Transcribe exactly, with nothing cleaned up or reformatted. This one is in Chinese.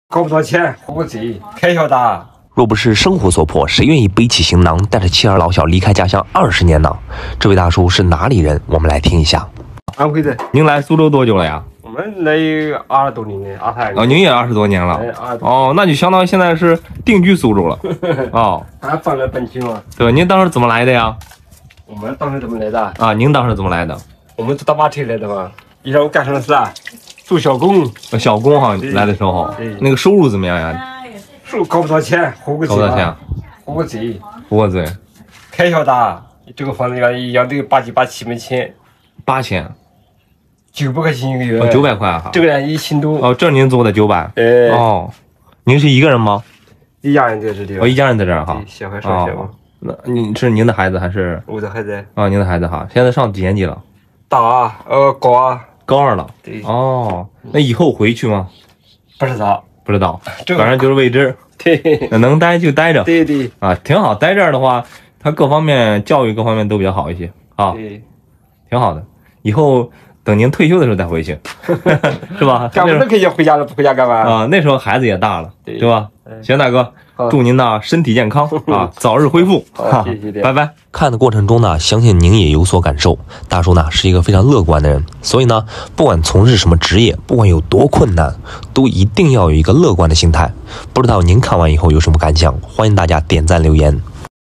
搞不到钱，活个贼，开销大。 若不是生活所迫，谁愿意背起行囊，带着妻儿老小离开家乡二十年呢？这位大叔是哪里人？我们来听一下。 安徽的。 您来苏州多久了呀？ 我们来有二十多年了，二十哦，您也二十多年了。 哎， 哦，那就相当于现在是定居苏州了。哦， 俺放了本金嘛。 对，您当时怎么来的呀？ 我们当时怎么来的？ 啊，您当时怎么来的？ 我们坐大巴车来的嘛。你让我干什么事啊？做小工。 小工哈，来的时候，那个收入怎么样呀？ 收入搞不到钱，活个贼。 搞不到钱， 活个贼。 活个贼。 开销大，这个房子要要得八几八七没钱。 八千。 九百块钱一个月。 九百块哈。 这个人一千多。 哦，这您租的九百。 哎。 哦，您是一个人吗？ 一家人在这里。 哦，一家人在这儿哈。 小孩上学吗？ 那你是您的孩子还是？ 我的孩子。 啊，您的孩子哈，现在上几年级了？ 大啊，呃，高啊。 高二了。 对。 哦，那以后回去吗？ 不知道， 不知道，反正就是未知。 对， 能待就待着。 对对。 啊，挺好，待这儿的话，他各方面教育各方面都比较好一些啊。 对， 挺好的。以后等您退休的时候再回去，是吧？ 干嘛都可以回家了，不回家干嘛？ 啊，那时候孩子也大了， 对， 对吧？行，大哥。祝您呢身体健康啊，早日恢复。 好，谢谢， 拜拜。 看的过程中呢，相信您也有所感受。大叔呢是一个非常乐观的人，所以呢，不管从事什么职业，不管有多困难，都一定要有一个乐观的心态。不知道您看完以后有什么感想？欢迎大家点赞留言。